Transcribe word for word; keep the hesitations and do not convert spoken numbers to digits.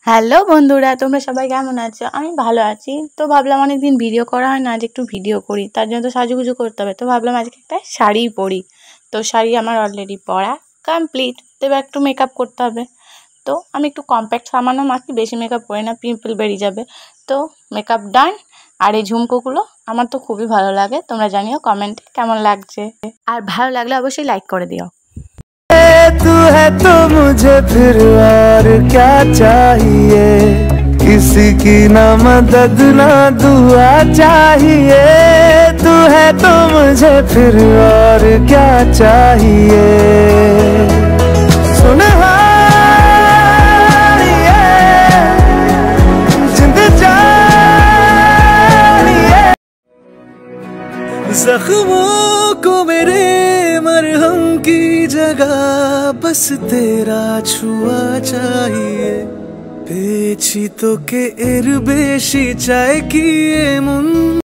Hello বন্ধুরা, তোমরা সবাই কেমন আছো? আমি ভালো আছি। তো ভাবলাম অনেকদিন ভিডিও করা হয় না, আজ একটু ভিডিও করি। তার জন্য তো সাজুগুজু করতে হবে, তো ভাবলাম আজকে একটা শাড়ি পরি। তো শাড়ি আমার অলরেডি পরা কমপ্লিট, তো এবার একটু মেকআপ করতে হবে। তো আমি একটু কম্প্যাক্ট সামান্য মাখি, বেশি মেকআপ করি না, পিম্পল বেরিয়ে যাবে। তো মেকআপ ডান। আর এই ঝুমকোগুলো আমার তো খুবই ভালো লাগে, তোমরা জানিও কমেন্টে কেমন লাগছে। আর ভালো লাগলে অবশ্যই লাইক করে দিও। तू है तो मुझे फिर और क्या चाहिए, किसी की ना मदद ना दुआ चाहिए। तू है तो मुझे फिर और क्या चाहिए। सुन जिंद जानिए, जख्मों को मेरे मरहम की जगह बस तेरा छुआ चाहिए। পেয়েছি তোকে এর বেশি চাই কি এমন।